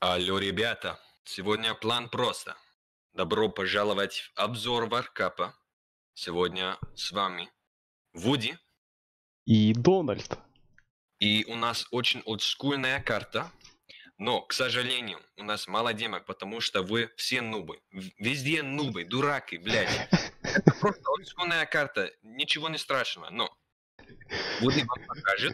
Алло, ребята, сегодня план просто. Добро пожаловать в обзор варкапа. Сегодня с вами Вуди. И Дональд. И у нас очень олдскульная карта. Но, к сожалению, у нас мало денег, потому что вы все нубы. Везде нубы, дураки, блядь. Это просто олдскульная карта, ничего не страшного. Но Вуди вам покажет.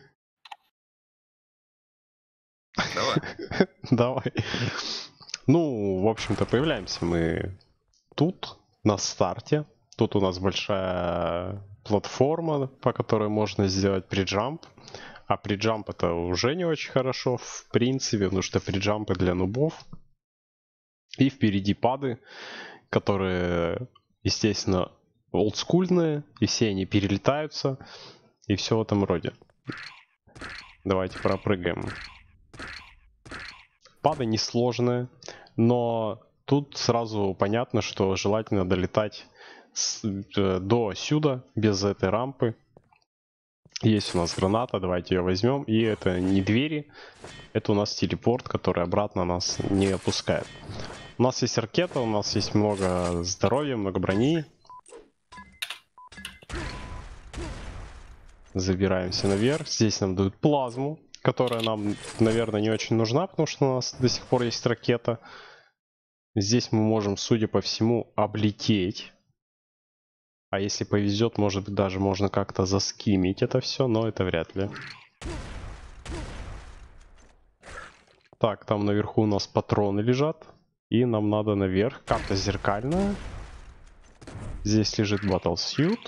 Давай. Давай. Ну, в общем-то, появляемся мы тут, на старте. Тут у нас большая платформа, по которой можно сделать приджамп. А приджамп это уже не очень хорошо, в принципе, потому что приджампы для нубов. И впереди пады, которые, естественно, олдскульные, и все они перелетаются, и все в этом роде. Давайте пропрыгаем. Пады несложные, но тут сразу понятно, что желательно долетать до сюда, без этой рампы. Есть у нас граната, давайте ее возьмем. И это не двери, это у нас телепорт, который обратно нас не опускает. У нас есть ракета, у нас есть много здоровья, много брони. Забираемся наверх. Здесь нам дают плазму, которая нам, наверное, не очень нужна, потому что у нас до сих пор есть ракета. Здесь мы можем, судя по всему, облететь. А если повезет, может быть, даже можно как-то заскимить это все, но это вряд ли. Так, там наверху у нас патроны лежат. И нам надо наверх. Карта зеркальная. Здесь лежит Battlesuit.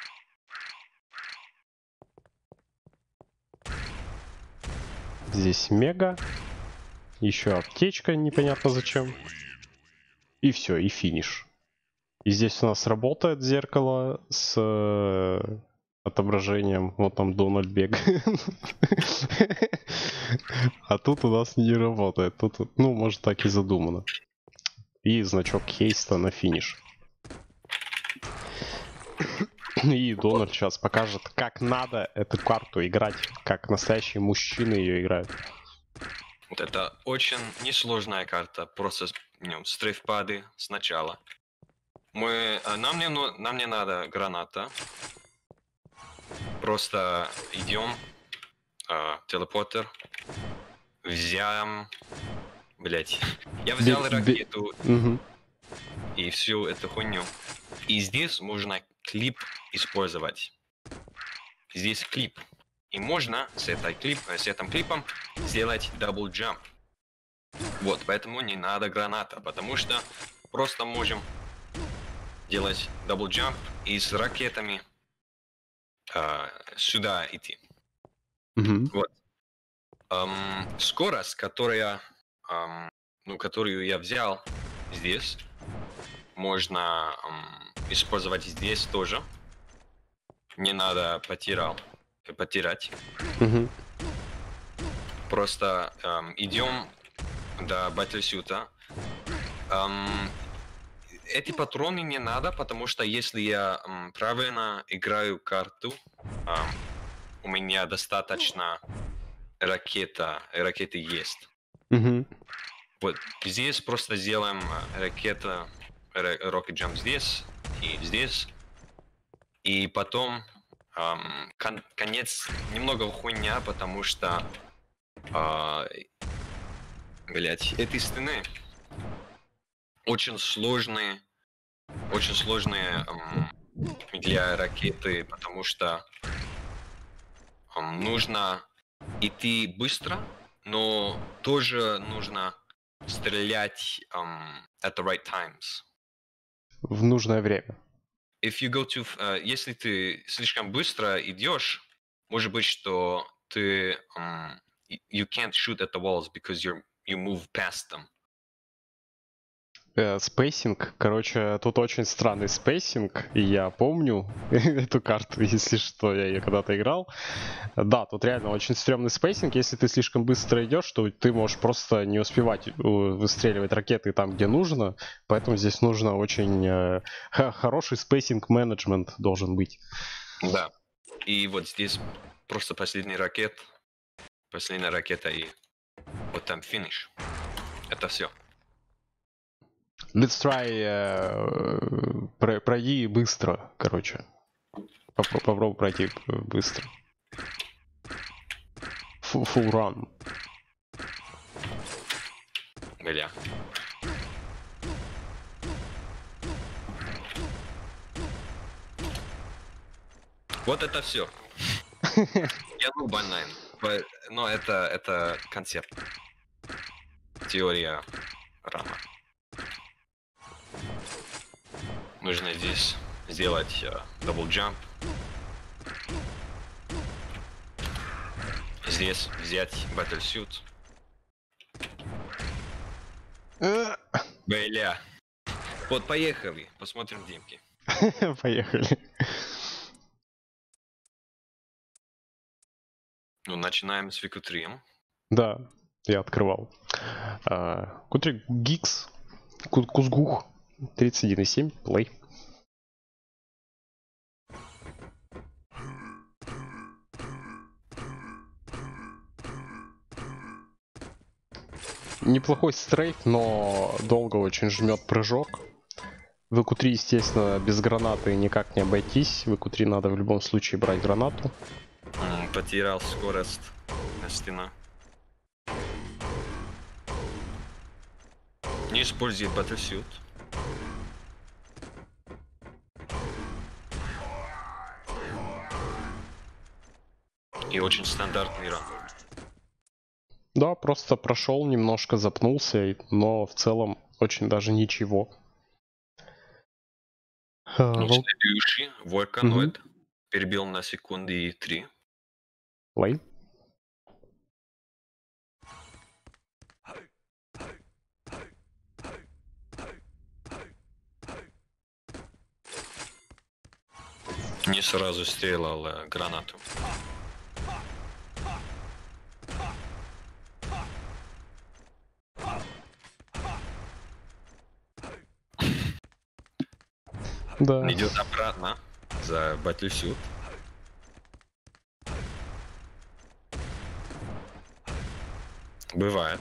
Здесь мега. Еще аптечка, непонятно зачем. И все, и финиш. И здесь у нас работает зеркало с отображением. Вот там Дональд бегает. А тут у нас не работает. Тут, ну, может, так и задумано. И значок Хейста на финиш. И Дональд сейчас покажет, как надо эту карту играть. Как настоящие мужчины ее играют. Вот это очень несложная карта. Просто стрейфпады сначала. Нам не надо граната. Просто идем. Телепортер. Взяем. Блять. Я взял ракету. И всю эту хуйню. И здесь можно клип использовать. Здесь клип. И можно с этим клипом сделать дабл джамп. Вот, поэтому не надо граната, потому что просто можем делать дабл джамп и с ракетами сюда идти. Вот. Скорость, которую я взял здесь, можно использовать здесь тоже. Не надо потерять. Просто идем до Battlesuit. Эти патроны не надо, потому что если я правильно играю карту, у меня достаточно ракеты есть. Вот здесь просто сделаем Rocket Jump здесь и здесь. И потом конец немного хуйня, потому что эти стены очень сложные для ракеты, потому что нужно идти быстро, но тоже нужно стрелять at the right times. В нужное время. Если ты слишком быстро идешь, может быть, что ты you can't shoot at the walls because you move past them. Спейсинг, короче, тут очень странный спейсинг, и я помню эту карту, если что, я ее когда-то играл. Да, тут реально очень стрёмный спейсинг, если ты слишком быстро идешь, то ты можешь просто не успевать выстреливать ракеты там, где нужно, поэтому здесь нужно очень хороший спейсинг-менеджмент должен быть. Да, и вот здесь просто последняя ракета, и вот там финиш. Это все. Let's try пройди быстро, короче. Попробуй пройти быстро. Full run. Бля. Вот это все. Я нуб онлайн. Но это концепт. Теория рама. Нужно здесь сделать double jump. Здесь взять battlesuit. Бля. Вот, поехали. Посмотрим демки. Поехали. Ну, начинаем с Викутрием. Да, я открывал. Кутрик Гикс. Кузгух. 31,7. Плей. Неплохой стрейф, но долго очень жмет прыжок. В ЭКУ-3, естественно, без гранаты никак не обойтись. В ЭКУ-3 надо в любом случае брать гранату. Потерял скорость на стена. Не использует battlesuit. И очень стандартный ран. Да, просто прошел, немножко запнулся, но в целом очень даже ничего. Следующий Волканоид. Перебил на секунды 3. Лей. Не сразу стрелял гранату. Да. Идет обратно за battlesuit. Бывает.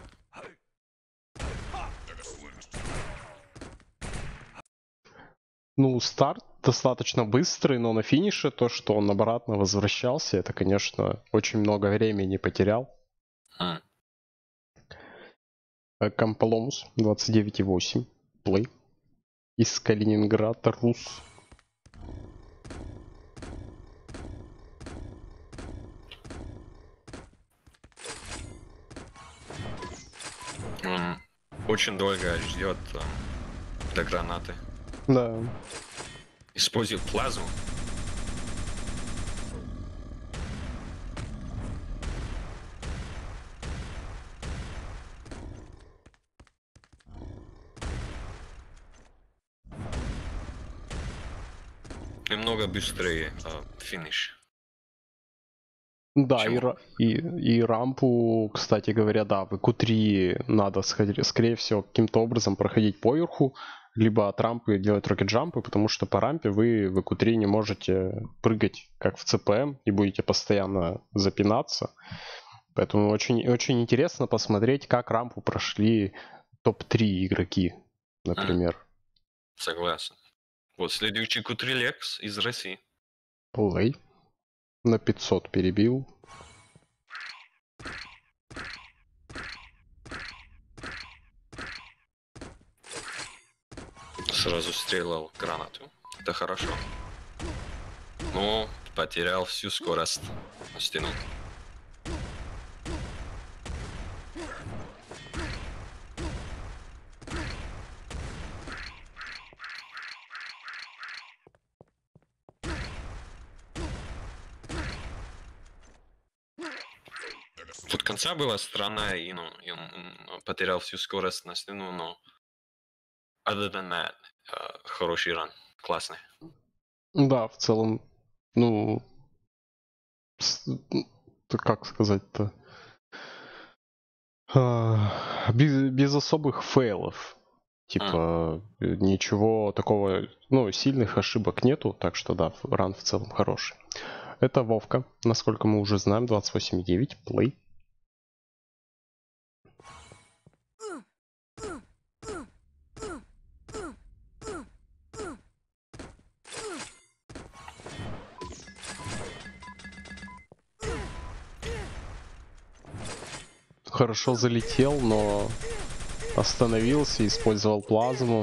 Ну, старт достаточно быстрый, но на финише то, что он обратно возвращался, это, конечно, очень много времени потерял. Камполомус 29,8. Плей. Из Калининграда, Рус. Он очень долго ждет до гранаты. Да. Использует плазму. Немного быстрее финиш. Да, и рампу, кстати говоря, да, в ЭКУ-3 надо, скорее всего, каким-то образом проходить поверху, либо от рампы делать рокет-джампы, потому что по рампе вы в ЭКУ-3 не можете прыгать, как в ЦПМ, и будете постоянно запинаться. Поэтому очень, очень интересно посмотреть, как рампу прошли топ-3 игроки, например. Согласен. Вот следующий Кутрилекс из России. Плей. На 500 перебил. Сразу стрелял гранату. Это хорошо. Но потерял всю скорость на стену. Тут конца была странная, и он потерял всю скорость на стену, но other than that, хороший ран, классный. Да, в целом, ну, как сказать-то, без особых фейлов. Типа, ничего такого, ну, сильных ошибок нету, так что да, ран в целом хороший. Это Вовка, насколько мы уже знаем, 28,9, плей. хорошо залетел, но остановился, использовал плазму.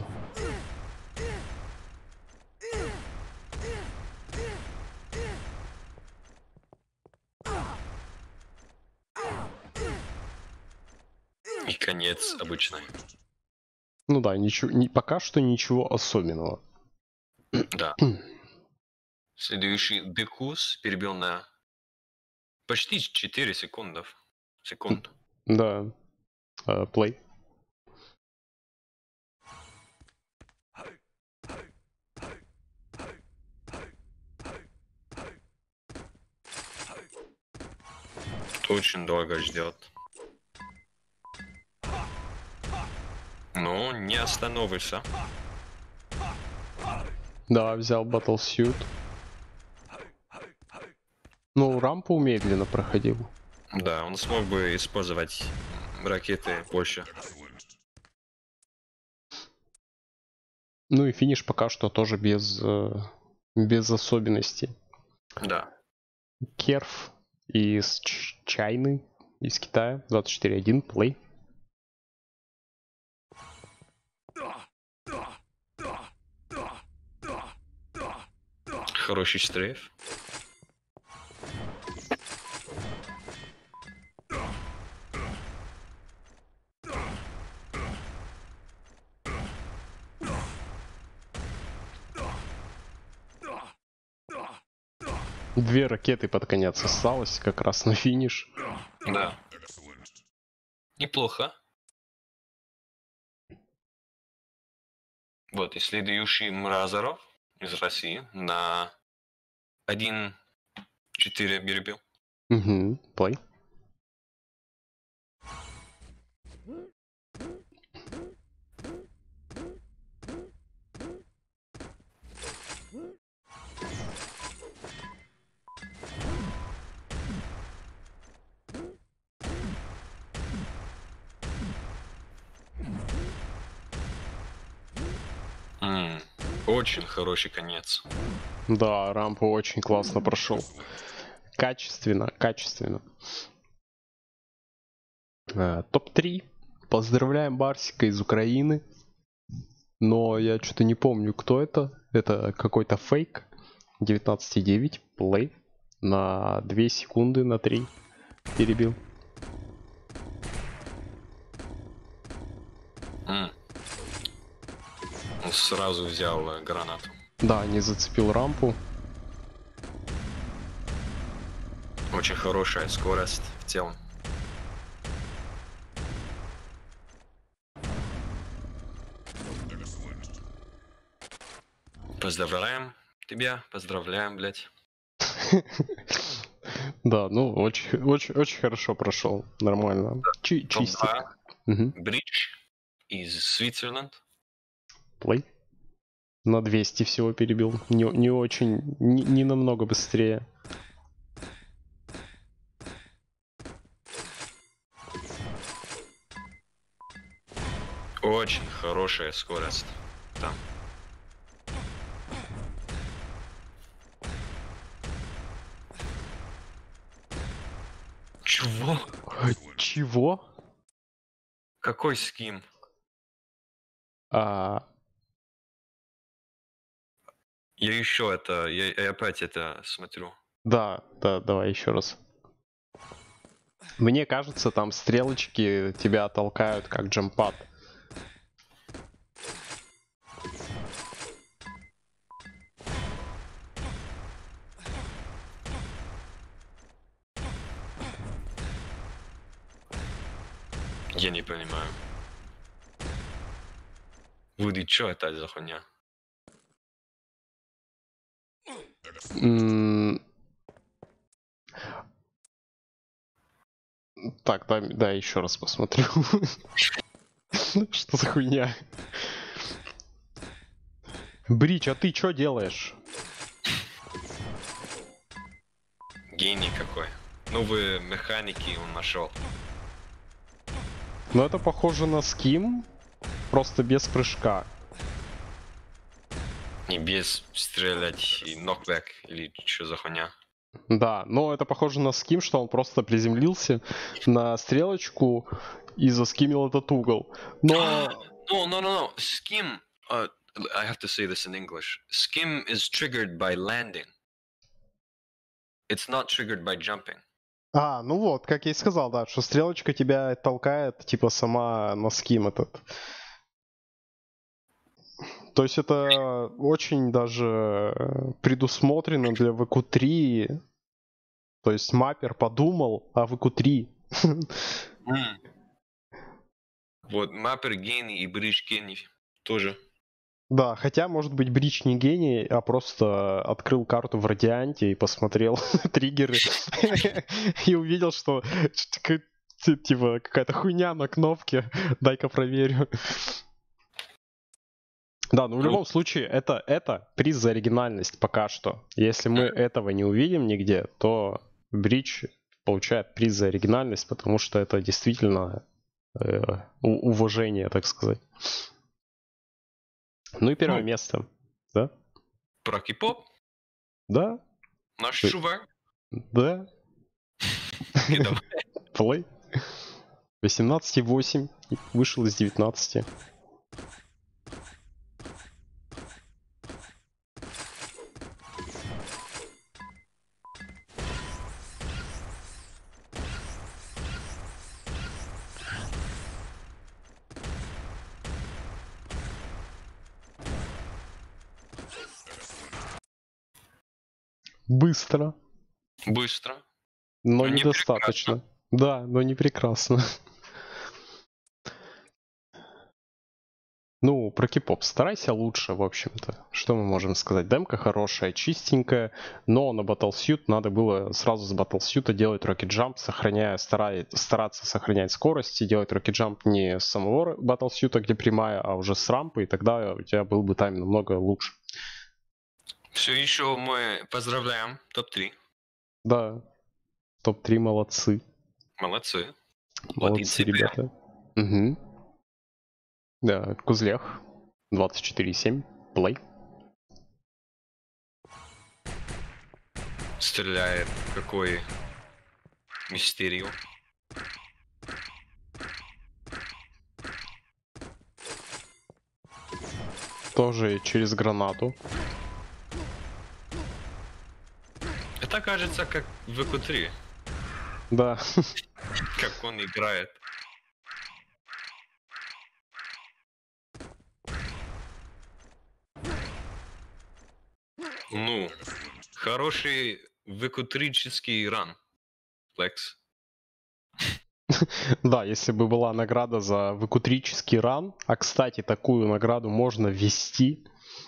И конец обычный. Ну да, ничего, пока что ничего особенного. Да. Следующий Декус перебил на почти 4 секунды. Да. Плей. Очень долго ждет. Но не остановится. Да, взял Battlesuit. Ну, рампу медленно проходил. Да, он смог бы использовать ракеты больше. Ну и финиш пока что тоже без особенностей. Да. Керф из Чайны, из Китая, 24-1, плей. Хороший стрейф. Две ракеты под конец осталось, как раз на финиш. Да. Неплохо. Вот, и следующий Мразоров из России на 1-4 перебил. Угу, плей. Очень хороший конец. Да, рампу очень классно прошел. Качественно, качественно. Топ-3. Поздравляем Барсика из Украины. Но я что-то не помню, кто это. Это какой-то фейк. 19,9. Плей. На 2 секунды, на 3. Перебил. Он сразу взял гранату. Да, не зацепил рампу. Очень хорошая скорость в целом. Поздравляем тебя, поздравляем, блядь. Да, ну очень хорошо прошел. Нормально. Чистенько. Бридж из Свитцерленд. Плей. На 200 всего перебил. Не очень, не намного быстрее. Очень хорошая скорость там. Чего? Чего? Какой ским? А... Я еще это, я опять это смотрю. Да, давай еще раз. Мне кажется, там стрелочки тебя толкают как джампад. Я не понимаю. Вуди, что это за хуйня? Так, да, еще раз посмотрю. Что за хуйня? Брич, а ты что делаешь? Гений какой. Новые механики он нашел. Ну это похоже на ским, просто без прыжка. Не без стрелять и нокбэк или что за хуйня. Да, но это похоже на ским, что он просто приземлился на стрелочку и заскимил этот угол. Но... No. Skim. I have to say this in English. Skim is triggered by landing. It's not triggered by jumping. Ну вот, как я и сказал, да, что стрелочка тебя толкает, типа, сама на ским этот. То есть это очень даже предусмотрено для VQ3. То есть маппер подумал о VQ3. Вот, маппер гений и бридж гений тоже. Да, хотя, может быть, Брич не гений, а просто открыл карту в Радианте и посмотрел триггеры и увидел, что типа какая-то хуйня на кнопке, дай-ка проверю. Да, но в любом случае, это приз за оригинальность пока что. Если мы этого не увидим нигде, то Брич получает приз за оригинальность, потому что это действительно уважение, так сказать. Ну и первое место, да? Про кей-поп? Да. Наш чувак? Да. Плей. 18,8. Вышел из 19. Быстро. Быстро. Но недостаточно. Да, но не прекрасно. Ну, про кей-поп старайся лучше, в общем-то. Что мы можем сказать? Демка хорошая, чистенькая, но на Battlesuit надо было сразу с Battlesuit делать Rocket Jump, стараться сохранять скорость и делать Rocket Jump не с самого Battlesuit, где прямая, а уже с рампы, и тогда у тебя был бы тайм намного лучше. Все еще мы поздравляем топ-3. Да, топ-3 молодцы. Молодцы. Молодцы, ребята. Угу. Да, Кузлях. 24,7. Плей. Стреляет какой мистерию. Тоже через гранату. Это кажется как в VQ3. Да. Как он играет. Ну, хороший VQ3-ческий ран. Флекс. Да, если бы была награда за выкутрический ран, а, кстати, такую награду можно ввести,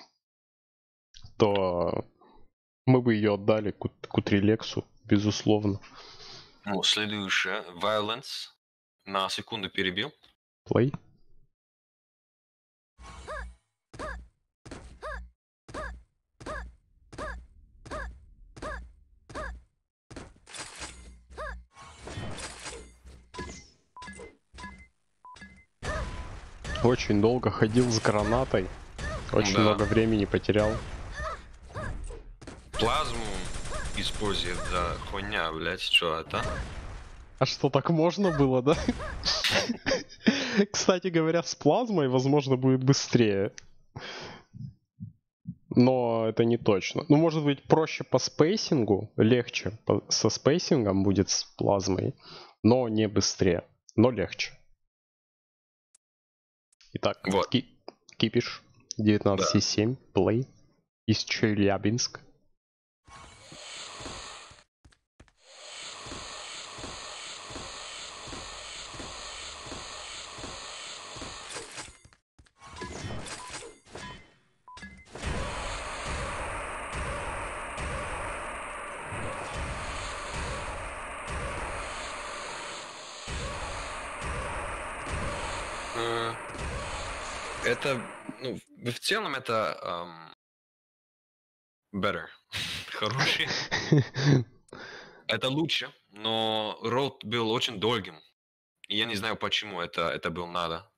то мы бы ее отдали Кутрилексу, безусловно. Ну, следующее. Violence. На секунду перебил. Плей. Очень долго ходил с гранатой. Очень много времени потерял. Плазму использует за хуйня, блять, что это? А что, так можно было, да? Кстати говоря, с плазмой, возможно, будет быстрее. Но это не точно. Ну, может быть, проще по спейсингу, легче со спейсингом будет с плазмой, но не быстрее, но легче. Итак, вот. Кипиш, 19,7, плей, из Челябинск. Это, ну, в целом это better. Хороший. Это лучше, но роуд был очень долгим. И я не знаю, почему это было надо.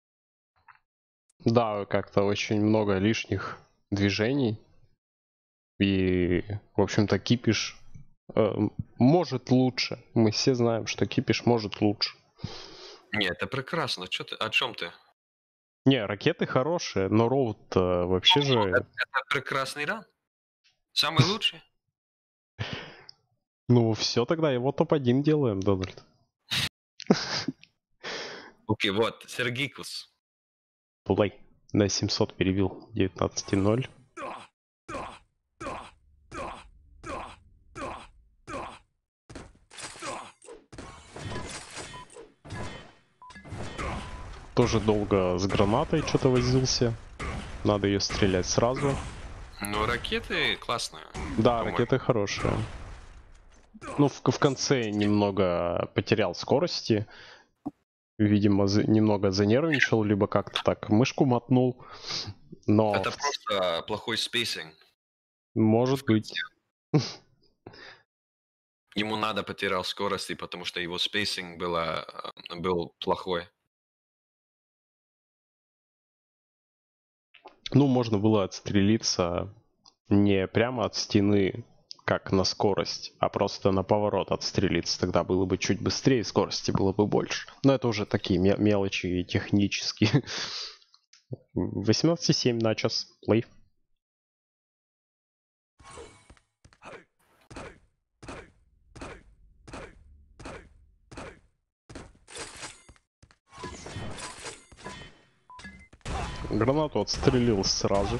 Да, как-то очень много лишних движений. И, в общем-то, кипиш может лучше. Мы все знаем, что кипиш может лучше. Не, это прекрасно. Чё ты, о чем ты? Не, ракеты хорошие, но роут вообще же... Это прекрасный ран. Самый лучший. Ну, все тогда, его топ-1 делаем, Дональд. Окей, вот, Сергикус. Плей. На 700 перебил 19:0. Тоже долго с гранатой что-то возился. Надо ее стрелять сразу. Ну, ракеты классные. Да, по-моему. ракеты хорошие. Ну, в конце немного потерял скорости. Видимо, немного занервничал, либо как-то так мышку мотнул. Но Это просто плохой спейсинг. может быть. Ему надо потерял скорости, потому что его спейсинг был плохой. Ну, можно было отстрелиться не прямо от стены, как на скорость, а просто на поворот отстрелиться. Тогда было бы чуть быстрее, скорости было бы больше. Но это уже такие мелочи технические. 18:7 на час. Плей. Гранату отстрелил сразу.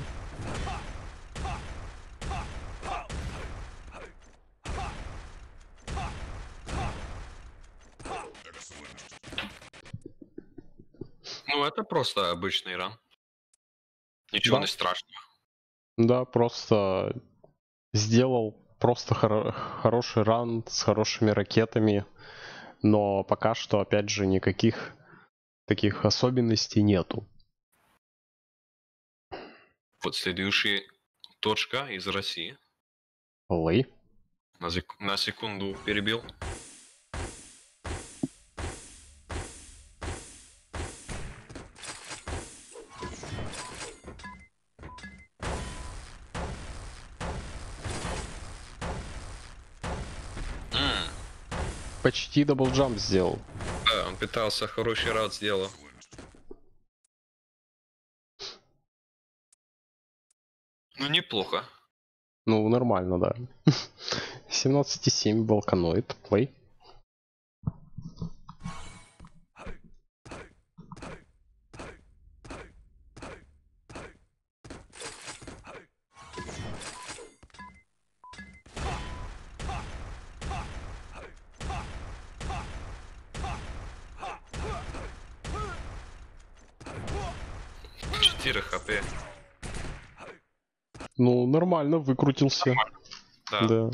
Ну, это просто обычный ран. Ничего Да. не страшного. Да, просто сделал просто хороший ран с хорошими ракетами. Но пока что, опять же, никаких таких особенностей нету. Вот следующая точка из России. Плей. На секунду перебил. Почти даблджамп сделал. Да, он пытался хороший раунд сделать. Ну, неплохо. Ну, нормально, да. 17:7 Балканоид. Плей. Четыре хп. Ну, нормально, выкрутился. Да.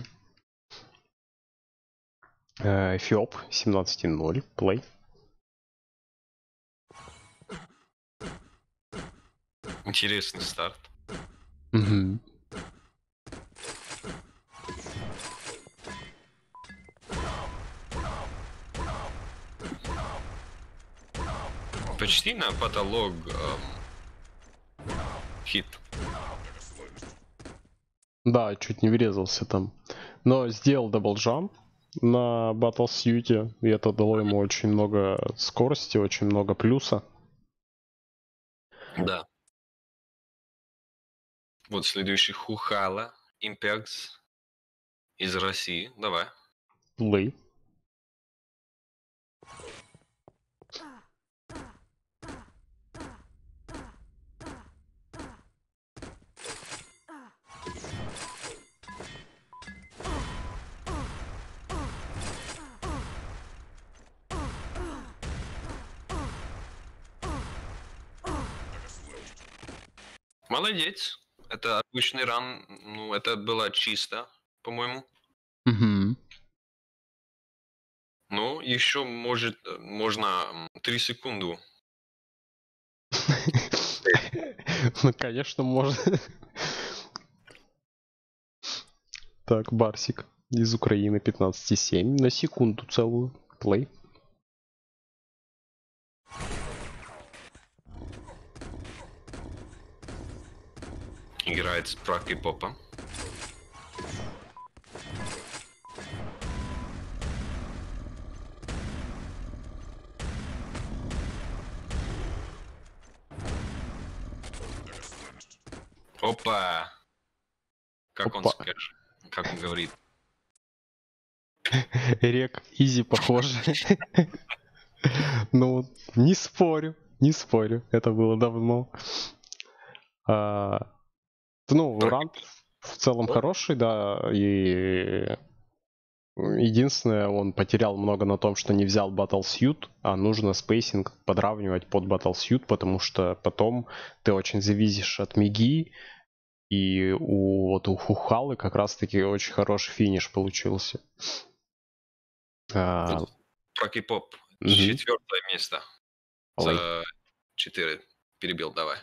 Да. Эфиоп 17:0. Плей. Интересный старт. Угу. Почти на потолок хит. Да, чуть не врезался там. Но сделал даблджамп на батлсьюте, и это дало ему очень много скорости, очень много плюса. Да. Вот следующий Хухала, Импекс из России. Давай. Плей. Молодец. Это обычный ран. Ну, это было чисто, по-моему. Угу. Ну, еще можно 3 секунды. Ну, конечно, можно. Так, Барсик из Украины 15:7 на секунду целую. Плей. Играет с прак и попа. Опа! Как он Опа. скажет? Как он говорит? Рек Изи похоже. Ну, не спорю, не спорю. Это было давно. Ну, ранг в целом хороший, да, и единственное, он потерял много на том, что не взял Battlesuit, а нужно спейсинг подравнивать под Battlesuit, потому что потом ты очень зависишь от миги, и у Хухалы как раз-таки очень хороший финиш получился. Про кей-поп. 4-е место. За 4 перебил, давай.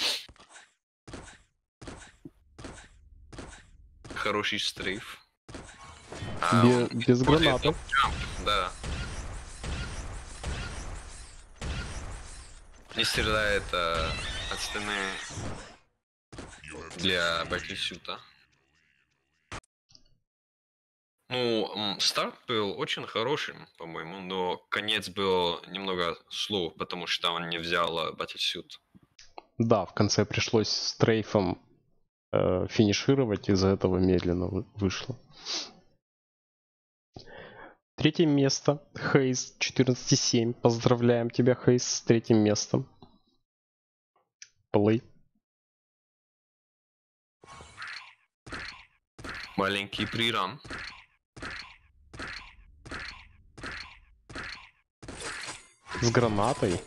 Хороший стрейф. Без гранаты. Да. Не стреляет от стены для Battlesuit. Ну, старт был очень хорошим, по-моему, но конец был немного слов, потому что он не взял Battlesuit. Да, в конце пришлось стрейфом финишировать, из-за этого медленно вышло. 3-е место. Хейз 14,7. Поздравляем тебя, Хейз, с 3-м местом. Плей. Маленький приран. С гранатой.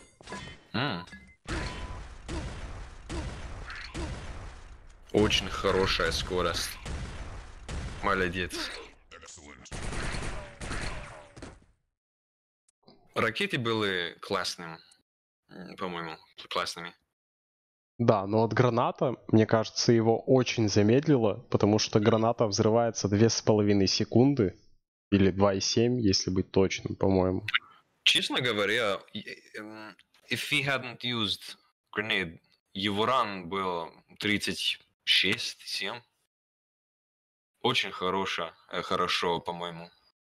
Очень хорошая скорость. Молодец. Ракеты были классными, по-моему, классными. Да, но от граната, мне кажется, его очень замедлило, потому что граната взрывается 2,5 секунды, или 2,7, если быть точным, по-моему. Честно говоря, if he hadn't used grenade, его ран был 36-7. Очень хорошо, по-моему.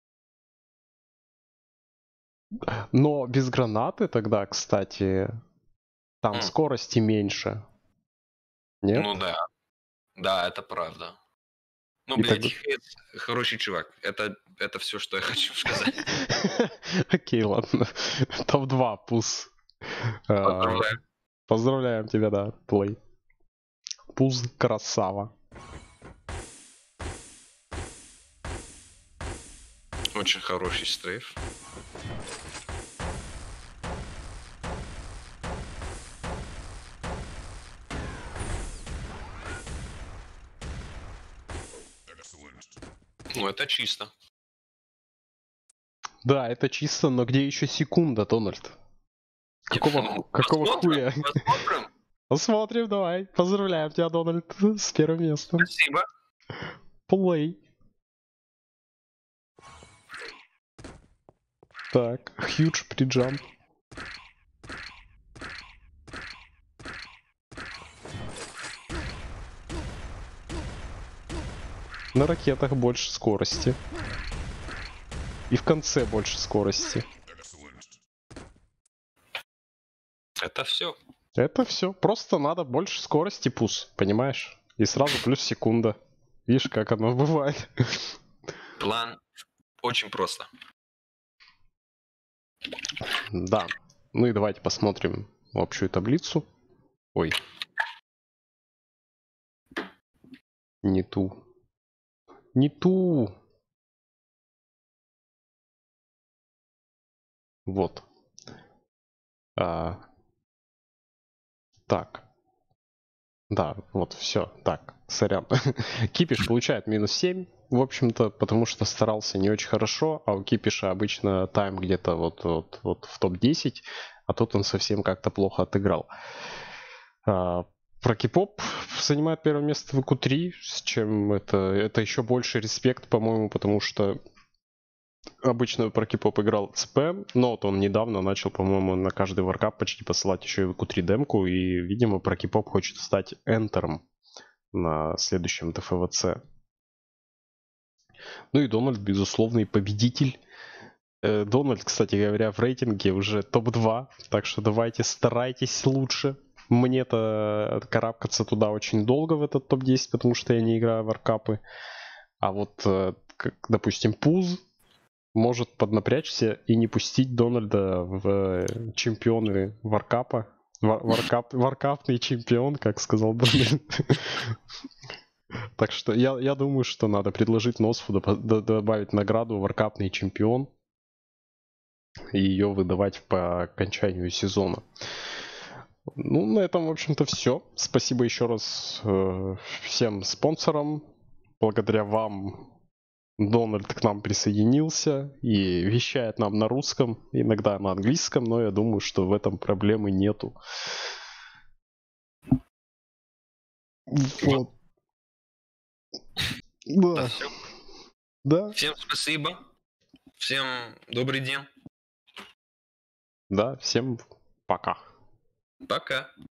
Но без гранаты тогда, кстати, там скорости меньше. Нет? Ну да. Да, это правда. Ну, И блядь, тогда... Хейз хороший чувак. Это все, что я хочу сказать. Окей, ладно. Топ-2 пуз. Поздравляю. Поздравляем тебя, да, плей. Пуз красава. Очень хороший стрейф. Ну, это чисто. Да, это чисто, но где еще секунда, Дональд? Какого хуя? Посмотрим. Посмотрим, давай. Поздравляем тебя, Дональд, с 1-м местом. Спасибо. Плей. Так, huge pre-jump. На ракетах больше скорости. И в конце больше скорости. Это все. Это все. Просто надо больше скорости пуз, понимаешь? И сразу плюс секунда. Видишь, как оно бывает. План очень просто. Да. Ну и давайте посмотрим общую таблицу. Ой. Не ту. Не ту. Вот. Так. Да, вот, все. Так, сорян. Кипиш получает минус 7, в общем-то, потому что старался не очень хорошо, а у Кипиша обычно тайм где-то вот в топ-10, а тут он совсем как-то плохо отыграл. Про Кипоп занимает первое место в q3, с чем это еще больше респект, по-моему, потому что обычно про Кипоп играл ЦП, но вот он недавно начал, по-моему, на каждый варкап почти посылать еще и q3 демку, и, видимо, про Кипоп хочет стать энтером на следующем ТФВЦ. Ну и Дональд, безусловный победитель. Дональд, кстати говоря, в рейтинге уже топ-2, так что давайте старайтесь лучше. мне-то карабкаться туда очень долго в этот топ-10, потому что я не играю в варкапы. А вот, как, допустим, Пуз может поднапрячься и не пустить Дональда в чемпионы варкапа. Варкапный чемпион, как сказал Дональд. Так что я думаю, что надо предложить Носфу добавить награду варкапный чемпион и ее выдавать по окончанию сезона. Ну, на этом, в общем-то, все. Спасибо еще раз всем спонсорам. Благодаря вам Дональд к нам присоединился и вещает нам на русском, иногда на английском, но я думаю, что в этом проблемы нету. Вот. Да. Всё. Да. Всем спасибо. Всем добрый день. Да, всем пока. Пока.